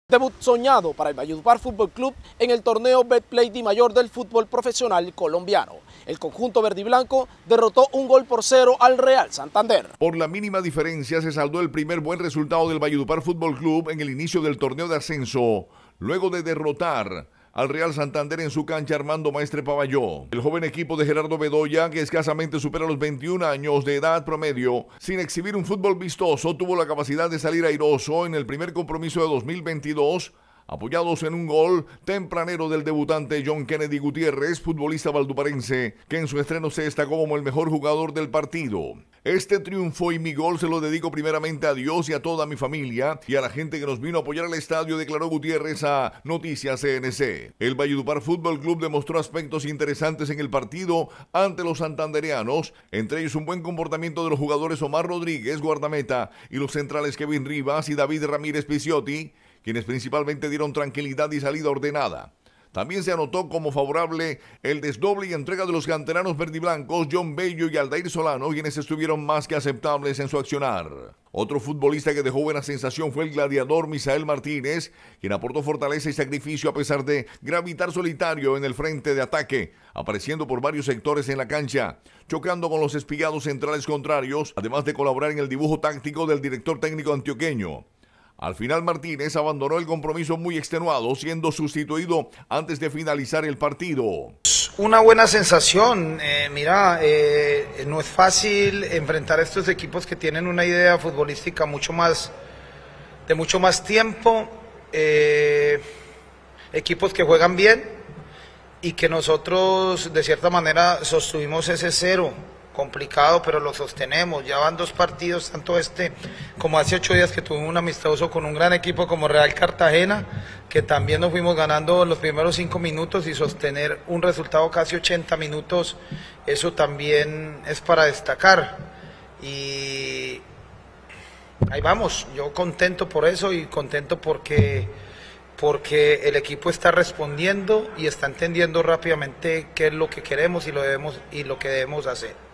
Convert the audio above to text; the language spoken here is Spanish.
Debut soñado para el Valledupar Fútbol Club en el torneo Betplay Di Mayor del fútbol profesional colombiano. El conjunto verde y blanco derrotó 1-0 al Real Santander. Por la mínima diferencia se saldó el primer buen resultado del Valledupar Fútbol Club en el inicio del torneo de ascenso, luego de derrotar al Real Santander en su cancha Armando Maestre Pavalló. El joven equipo de Gerardo Bedoya, que escasamente supera los 21 años de edad promedio, sin exhibir un fútbol vistoso, tuvo la capacidad de salir airoso en el primer compromiso de 2022, apoyados en un gol tempranero del debutante John Kennedy Gutiérrez, futbolista valduparense, que en su estreno se destacó como el mejor jugador del partido. Este triunfo y mi gol se lo dedico primeramente a Dios y a toda mi familia y a la gente que nos vino a apoyar al estadio, declaró Gutiérrez a Noticias CNC. El Valledupar Fútbol Club demostró aspectos interesantes en el partido ante los santandereanos, entre ellos un buen comportamiento de los jugadores Omar Rodríguez, guardameta, y los centrales Kevin Rivas y David Ramírez Picciotti, quienes principalmente dieron tranquilidad y salida ordenada. También se anotó como favorable el desdoble y entrega de los canteranos verdiblancos John Bello y Aldair Solano, quienes estuvieron más que aceptables en su accionar. Otro futbolista que dejó buena sensación fue el gladiador Misael Martínez, quien aportó fortaleza y sacrificio a pesar de gravitar solitario en el frente de ataque, apareciendo por varios sectores en la cancha, chocando con los espigados centrales contrarios, además de colaborar en el dibujo táctico del director técnico antioqueño. Al final Martínez abandonó el compromiso muy extenuado, siendo sustituido antes de finalizar el partido. Una buena sensación, no es fácil enfrentar a estos equipos que tienen una idea futbolística de mucho más tiempo, equipos que juegan bien y que nosotros de cierta manera sostuvimos ese cero. Complicado, pero lo sostenemos. Ya van 2 partidos, tanto como hace 8 días que tuvimos un amistoso con un gran equipo como Real Cartagena, que también nos fuimos ganando los primeros 5 minutos, y sostener un resultado casi 80 minutos, eso también es para destacar. Y ahí vamos, yo contento por eso y contento porque el equipo está respondiendo y está entendiendo rápidamente qué es lo que queremos y lo que debemos hacer.